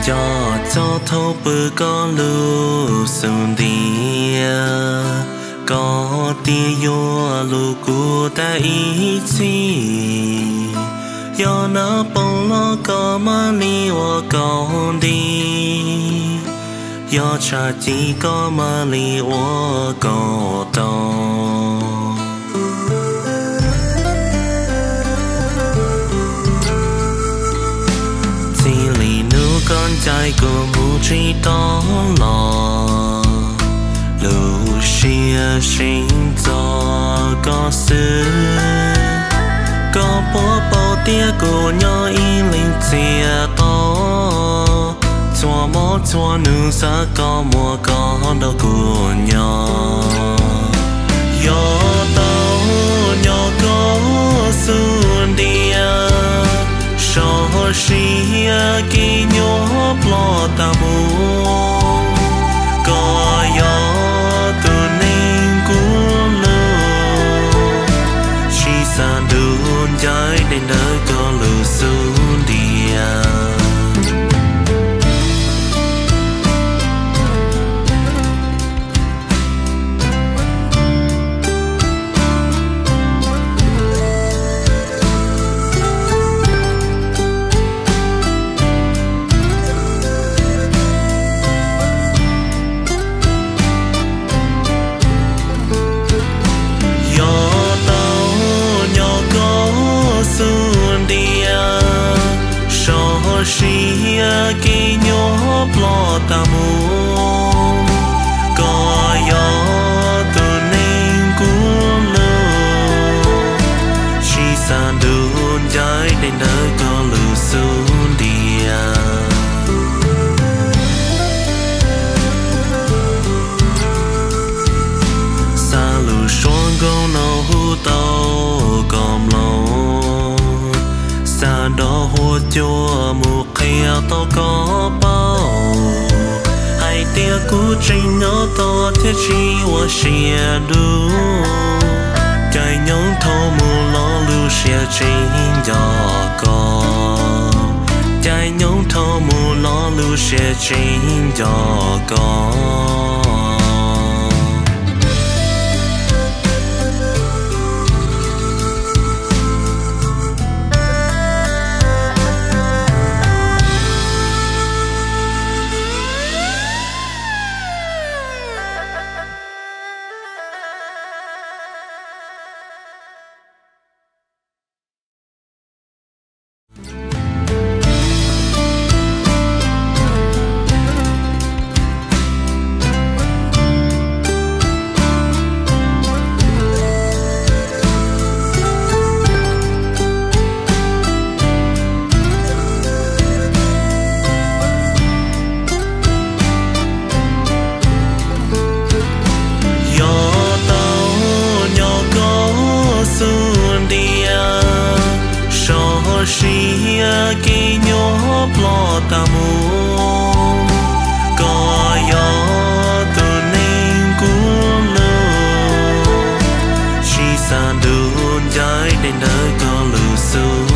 cho thâu bự có lưu sung tia có tia yo lu cu ta ý chi yo nó bông lo có mà li wo con đi yo cha chỉ có mà li wo có tao con trai của mù trí đó lò lưu xia sinh cho có xứ có bố bao tia của nhỏ y linh chia to chua mó chua nữ xa có mùa có đâu của nhỏ gió tao nhỏ có xuân địa cho xia kỳ nhớ lo ta muốn có gió từ nên cuốn lưu chỉ xa đường trái đến nơi có lưu xuống địa xia kỳ nhớ lo ta muốn có gió từ nên cuốn lưu chỉ xa đường trái đến nơi có lưu xuống địa xa lưu xuống câu nào hú tàu còn lâu xa đó hú chua mù kia to có bao hai tia cú trình nó to thế chi wa xia du cái nhóm thâu mù lo lưu xia trình cho có cái nhóm thâu mù lo lưu xia trình cho có xia kỳ nhớ lo ta muốn có gió từ nên cuốn lưu chỉ xa đường trái đến nơi có lưu xuống